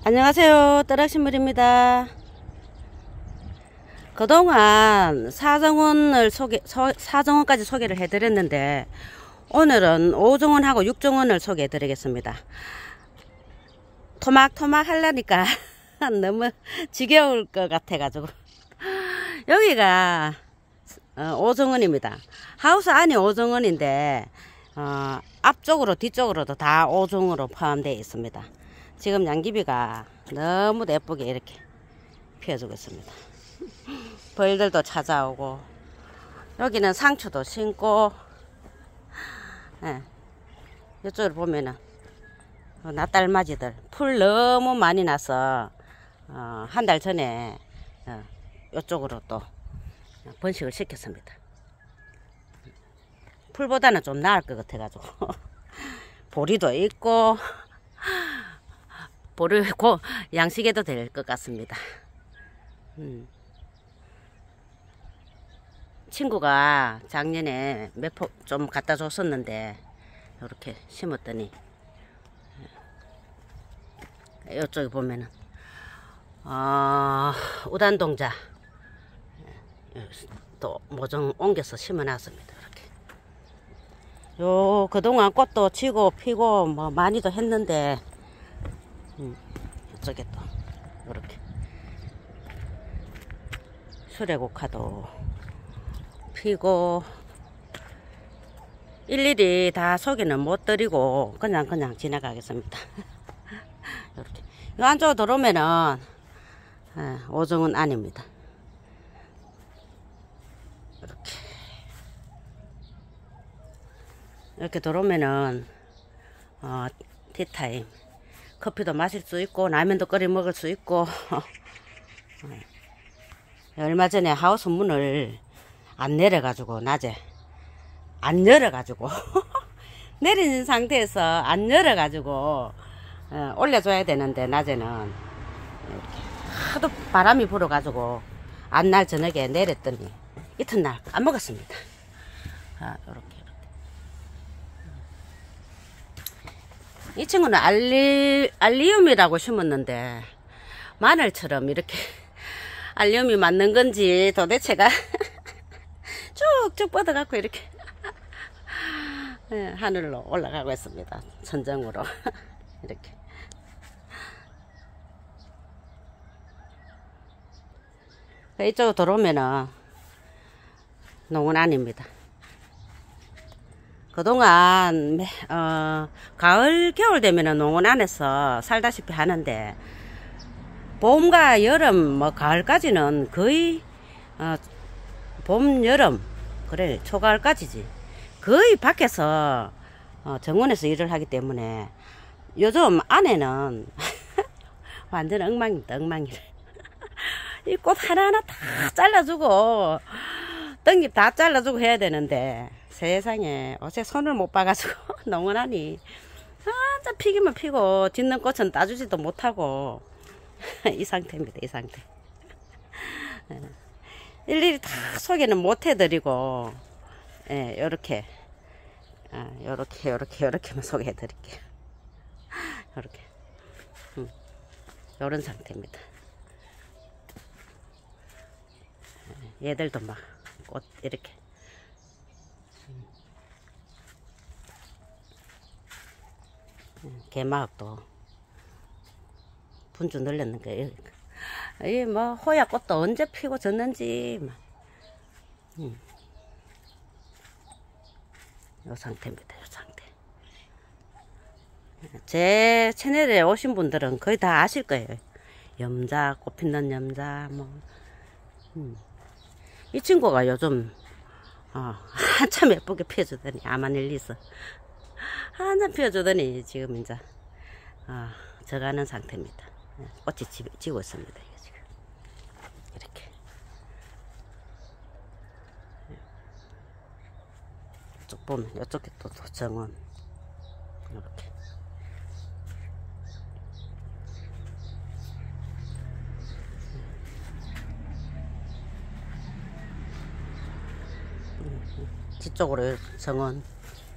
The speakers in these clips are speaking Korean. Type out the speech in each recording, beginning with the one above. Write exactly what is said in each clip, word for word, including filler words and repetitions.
안녕하세요, 떠락신물입니다. 그동안 사정원을 소개, 소, 사정원까지 소개를 해드렸는데 오늘은 오정원하고 육정원을 소개해 드리겠습니다. 토막토막 하려니까 너무 지겨울 것 같아 가지고 여기가 어, 오정원입니다. 하우스 안이 오정원인데 어, 앞쪽으로 뒤쪽으로도 다 오정원으로 포함되어 있습니다. 지금 양귀비가 너무 예쁘게 이렇게 피어주고 있습니다. 벌들도 찾아오고 여기는 상추도 심고, 예, 이쪽으로 보면은 낫달맞이들 풀 너무 많이 나서 어, 한 달 전에 어, 이쪽으로 또 번식을 시켰습니다. 풀보다는 좀 나을 것 같아 가지고 보리도 있고 보리 고 양식해도 될 것 같습니다. 음. 친구가 작년에 몇 포 좀 갖다 줬었는데 이렇게 심었더니 이쪽에 보면은 어, 우단동자 또 모종 옮겨서 심어 놨습니다. 이렇게 요 그동안 꽃도 지고 피고 뭐 많이도 했는데 음, 이쪽에 또 이렇게 수레국화도 피고 일일이 다 소개는 못 드리고 그냥 그냥 지나가겠습니다. 이렇게 이 안쪽으로 들어오면은 오정원 안입니다. 이렇게 이렇게 들어오면은 어, 티타임 커피도 마실 수 있고 라면도 끓여 먹을 수 있고 얼마 전에 하우스 문을 안 내려가지고 낮에 안 열어가지고 내린 상태에서 안 열어가지고 어, 올려줘야 되는데 낮에는 이렇게 하도 바람이 불어가지고 안날 저녁에 내렸더니 이튿날 안 먹었습니다. 아, 이렇게. 이 친구는 알리, 알리움이라고 심었는데 마늘처럼 이렇게 알리움이 맞는 건지 도대체가 쭉쭉 뻗어갖고 이렇게 하늘로 올라가고 있습니다. 천정으로 이렇게. 이쪽으로 들어오면은 농원 안입니다. 그동안 어, 가을 겨울 되면은 농원 안에서 살다시피 하는데 봄과 여름 뭐 가을까지는 거의 어, 봄 여름 그래 초가을까지지 거의 밖에서 어, 정원에서 일을 하기 때문에 요즘 안에는 완전 엉망입니다. 엉망이래. 이 꽃 하나하나 다 잘라주고 덩잎 다 잘라주고 해야 되는데 세상에 어제 손을 못 봐가지고 농원하니 완전 피기만 피고 짓는 꽃은 따주지도 못하고 이 상태입니다. 이 상태. 일일이 다 소개는 못 해드리고 예, 요렇게 아, 요렇게 요렇게 요렇게만 소개해 드릴게요. 요렇게 음, 요런 상태입니다. 얘들도 막 꽃 이렇게 개마학도 분주 늘렸는 거예요. 이 뭐 호야 꽃도 언제 피고 졌는지 막. 음. 요 상태입니다. 요 상태. 제 채널에 오신 분들은 거의 다 아실 거예요. 염자, 꽃 피는 염자, 뭐. 음. 이 친구가 요즘 어, 한참 예쁘게 피워주더니 아마닐리스 한참 피워주더니 지금 이제 어, 져가는 상태입니다. 꽃이 지, 지고 있습니다. 이게 지금 이렇게 쭉 보면 이쪽에 또 정원 이렇게 뒤쪽으로 정원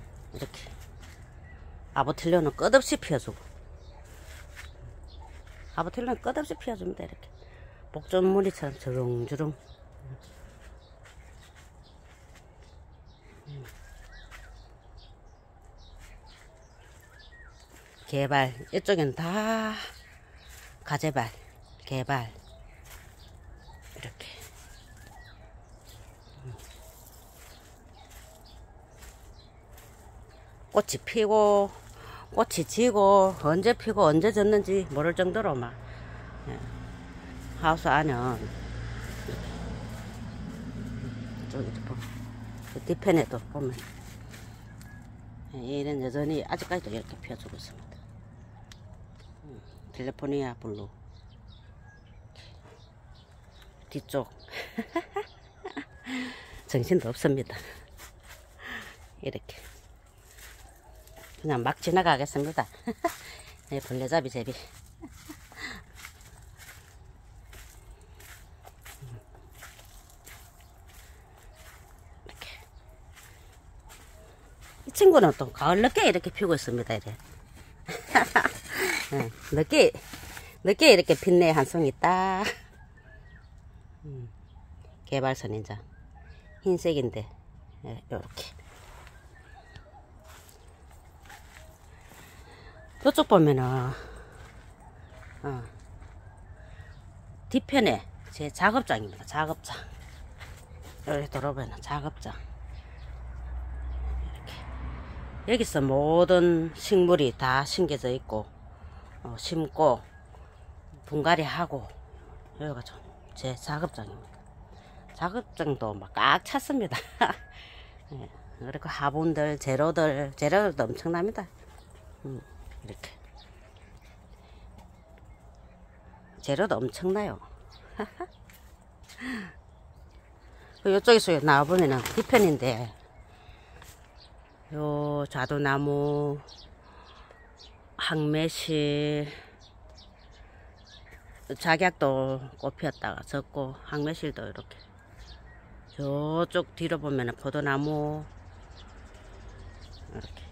이렇게 아보틸리오는 끝없이 피워주고 하부틸러는 끝없이 피워줍니다. 이렇게 복전무늬처럼 주렁주렁. 개발, 이쪽엔 다 가재발, 개발. 이렇게 꽃이 피고 꽃이 지고 언제 피고 언제 졌는지 모를 정도로 막 예. 하우스 안은 저기 보면 뒤편에도 보면 얘는 여전히 아직까지도 이렇게 피워주고 있습니다. 캘리포니아 블루 뒤쪽 정신도 없습니다. 이렇게 그냥 막 지나가겠습니다. 네, 벌레잡이 제비. 이렇게 이 친구는 또 가을 늦게 이렇게 피고 있습니다. 이래. 네, 늦게 늦게 이렇게 빛내 한 송이 딱. 음, 개발선인자 흰색인데 네, 요렇게 이쪽 보면은 어, 뒤편에 제 작업장입니다. 작업장 여기 들어보면 작업장 이렇게 여기서 모든 식물이 다 심겨져 있고 어, 심고 분갈이 하고 여기가 좀 제 작업장입니다. 작업장도 막 꽉 찼습니다. 네, 그리고 화분들 재료들 재료들도 엄청납니다. 음, 이렇게 재료도 엄청나요. 이쪽에서 나와보면은 뒤편인데 요 자두나무 항매실 작약도 꽃 피었다가 졌고 항매실도 이렇게 저쪽 뒤로 보면은 포도나무 이렇게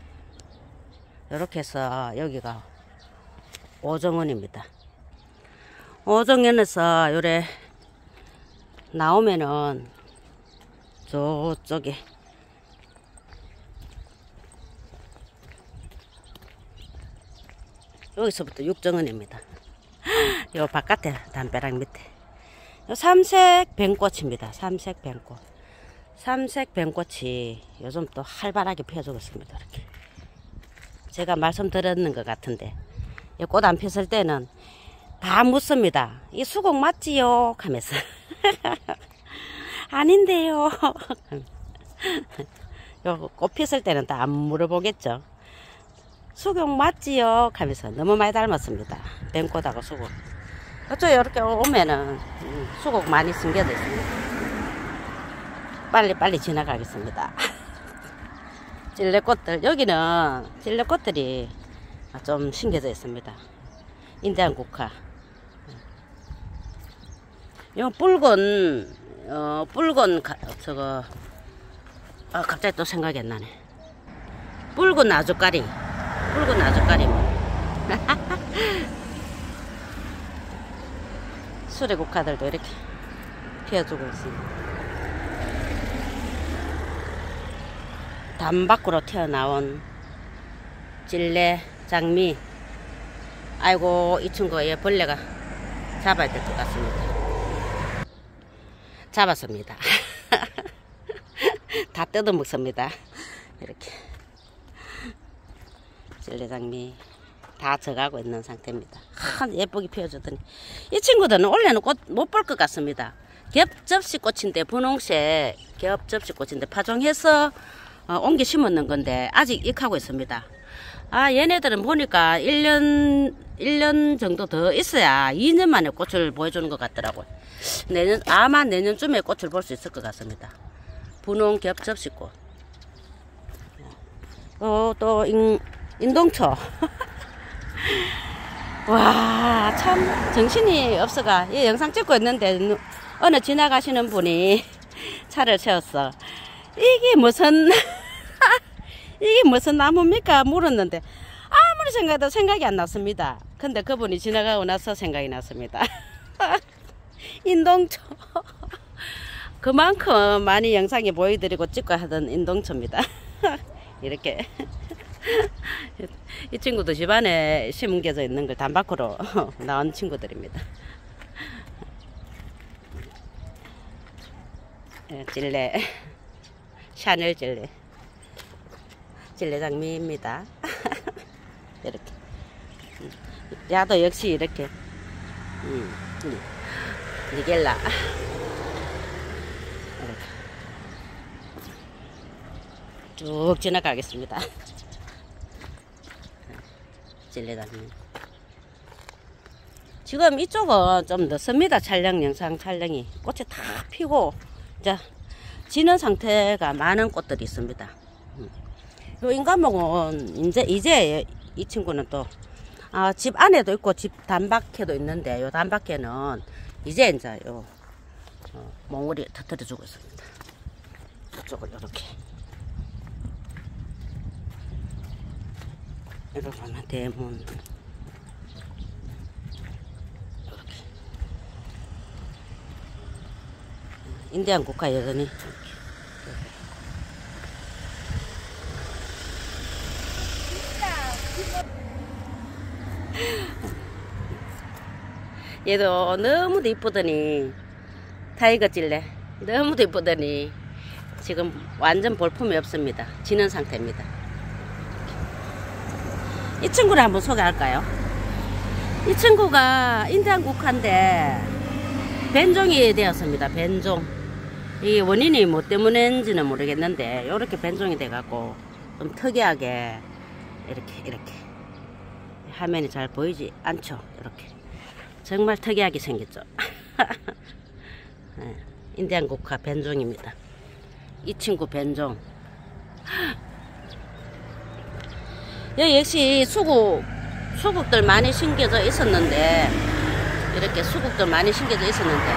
이렇게 해서 여기가 오정원입니다. 오정원에서 요래 나오면은 저쪽에 여기서부터 육정원입니다. 요 바깥에 담벼락 밑에 요 삼색 뱀꽃입니다. 삼색 뱀꽃. 삼색 뱀꽃이 요즘 또 활발하게 피어주고 있습니다. 이렇게 제가 말씀드렸는 것 같은데 이 꽃 안 폈을 때는 다 묻습니다. 이 수국 맞지요? 하면서 아닌데요. 요 꽃 폈을 때는 다 안 물어보겠죠. 수국 맞지요? 하면서 너무 많이 닮았습니다. 뱀꽃하고 수국. 어쩌 이렇게 오면은 수국 많이 숨겨져 있습니다. 빨리 빨리 지나가겠습니다. 찔레꽃들 여기는 찔레꽃들이 좀 심겨져 있습니다. 인디안 국화. 요 붉은 어 붉은 가, 저거 아 갑자기 또 생각이 안 나네. 붉은 아주까리. 붉은 아주까리. 수레국화들도 이렇게 피워주고 있습니다. 담 밖으로 튀어나온 찔레, 장미. 아이고 이 친구 얘 벌레가 잡아야 될 것 같습니다. 잡았습니다. 다 뜯어먹습니다. 이렇게 찔레 장미 다 져가고 있는 상태입니다. 하, 예쁘게 피워주더니 이 친구들은 원래는 꽃 못 볼 것 같습니다. 겹접시꽃인데 분홍색 겹접시꽃인데 파종해서 어, 옮겨 심었는 건데 아직 익하고 있습니다. 아 얘네들은 보니까 일 년 일 년 정도 더 있어야 이 년 만에 꽃을 보여주는 것 같더라고요. 내년 아마 내년쯤에 꽃을 볼 수 있을 것 같습니다. 분홍 겹접시꽃. 어, 또 인, 인동초. 와, 참 정신이 없어가 이 영상 찍고 있는데 어느 지나가시는 분이 차를 세웠어. 이게 무슨 이게 무슨 나무입니까? 물었는데 아무리 아무리 생각해도 생각이 안 났습니다. 근데 그분이 지나가고 나서 생각이 났습니다. 인동초. 그만큼 많이 영상에 보여드리고 찍고 하던 인동초입니다. 이렇게. 이 친구도 집안에 심겨져 있는 걸 단박으로 나온 친구들입니다. 찔레, 샤넬 찔레, 찔레 장미입니다. 이렇게. 야도 역시 이렇게. 음, 니겔라. 이렇게. 쭉 지나가겠습니다. 찔레 장미. 지금 이쪽은 좀 늦습니다. 촬영 영상 촬영이. 꽃이 다 피고 자 지는 상태가 많은 꽃들이 있습니다. 요 인간목은 이제 이제 이 친구는 또 아, 집 안에도 있고 집 단박에도 있는데 요 단박에는 이제 이제 요 어, 몽울이 터뜨려 주고 있습니다. 이쪽을 이렇게 이렇게 하면 대문 이렇게 인디안 국화 여전히 얘도 너무도 이쁘더니 타이거 찔레 너무도 이쁘더니 지금 완전 볼품이 없습니다. 지는 상태입니다. 이 친구를 한번 소개할까요? 이 친구가 인디안 국화인데 벤종이 되었습니다. 벤종. 이 원인이 뭐 때문인지는 모르겠는데 이렇게 벤종이 돼갖고 좀 특이하게 이렇게 이렇게 화면이 잘 보이지 않죠? 이렇게 정말 특이하게 생겼죠. 네, 인디안 국화 벤종입니다. 이 친구 벤종. 여기 역시 수국 수국들 많이 심겨져 있었는데 이렇게 수국들 많이 심겨져 있었는데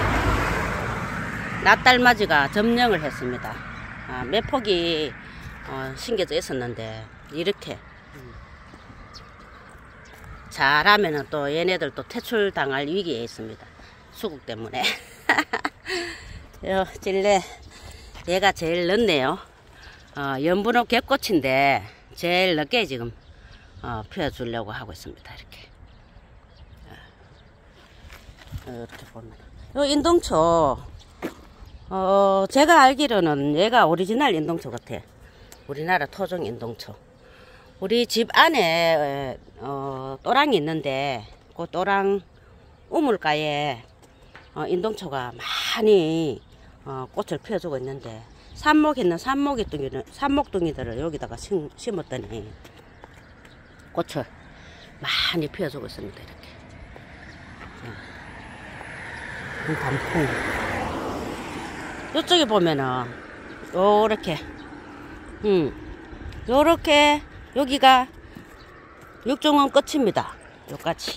낫달맞이가 점령을 했습니다. 아, 몇 폭이 어, 심겨져 있었는데 이렇게 잘하면은 또 얘네들 또 퇴출당할 위기에 있습니다. 수국 때문에. 요 찔레 얘가 제일 늦네요. 어, 연분홍 갯꽃인데 제일 늦게 지금 어, 피워주려고 하고 있습니다. 이렇게 어, 이렇게 보면 요 인동초 어, 제가 알기로는 얘가 오리지널 인동초 같아. 우리나라 토종 인동초. 우리 집 안에 어, 또랑이 있는데 그 또랑 우물가에 어, 인동초가 많이 어, 꽃을 피워주고 있는데 삽목 있는 삽목이들, 삽목둥이들을 여기다가 심, 심었더니 꽃을 많이 피워주고 있습니다. 이렇게 어, 단풍. 이쪽에 보면은 요렇게 음 요렇게 여기가 육중원 끝입니다. 요까지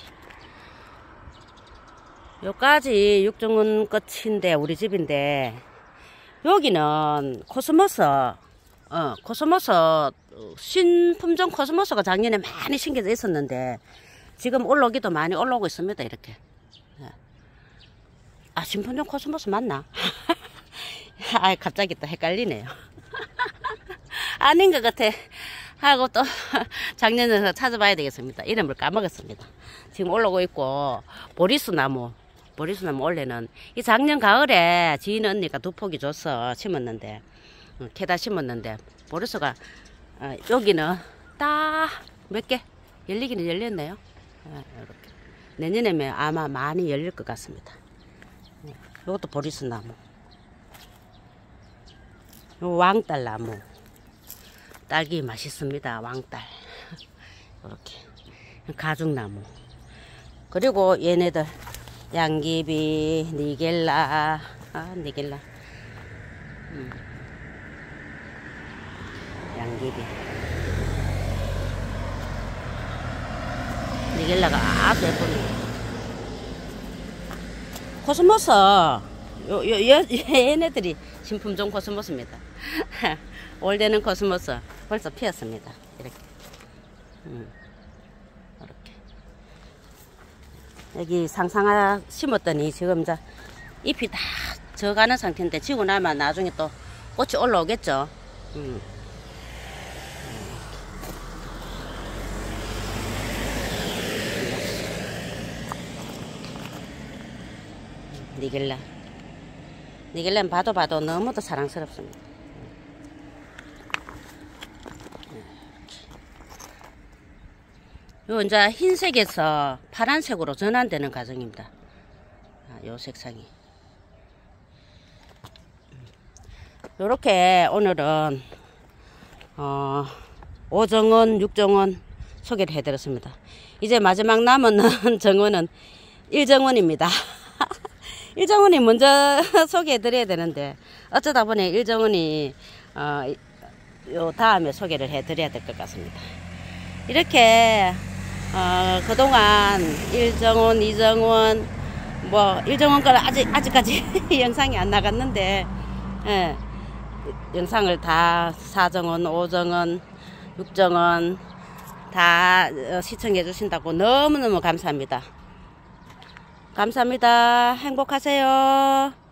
요까지 육중원 끝인데 우리 집인데 여기는 코스모스 어 코스모스 신품종 코스모스가 작년에 많이 심겨져 있었는데 지금 올라오기도 많이 올라오고 있습니다. 이렇게 아 신품종 코스모스 맞나? 아 갑자기 또 헷갈리네요. 아닌 것 같아 하고 또 작년에 찾아봐야 되겠습니다. 이름을 까먹었습니다. 지금 올라오고 있고 보리수 나무 보리수 나무 원래는 이 작년 가을에 지인 언니가 두 포기 줘서 심었는데 어, 캐다 심었는데 보리수가 어, 여기는 딱 몇 개 열리기는 열렸네요. 어, 이렇게 내년에 아마 많이 열릴 것 같습니다. 어, 이것도 보리수 나무. 요 왕딸 나무. 딸기 맛있습니다. 왕딸. 이렇게 가죽나무. 그리고 얘네들 양귀비, 니겔라, 아 니겔라, 음. 양귀비, 니겔라가 아주 예쁩니다. 코스모스, 요, 요, 요, 얘네들이 신품종 코스모스입니다. 올 되는 코스모스 벌써 피었습니다. 이렇게. 음. 여기 상상하 심었더니 지금 이제 잎이 다 져가는 상태인데 지고 나면 나중에 또 꽃이 올라오겠죠. 음. 니겔라. 니겔라는 봐도 봐도 너무도 사랑스럽습니다. 요 이제 흰색에서 파란색으로 전환되는 과정입니다. 요 색상이. 요렇게 오늘은 어, 오정원, 육정원 소개를 해드렸습니다. 이제 마지막 남은 정원은 일정원입니다. 일정원이 먼저 소개해드려야 되는데 어쩌다 보니 일정원이 어, 요 다음에 소개를 해드려야 될 것 같습니다. 이렇게 어, 그동안 일정원, 이정원, 뭐 일정원 걸 아직 아직까지 영상이 안 나갔는데, 예, 영상을 다 사정원, 오정원, 육정원 다 시청해 주신다고 너무너무 감사합니다. 감사합니다. 행복하세요.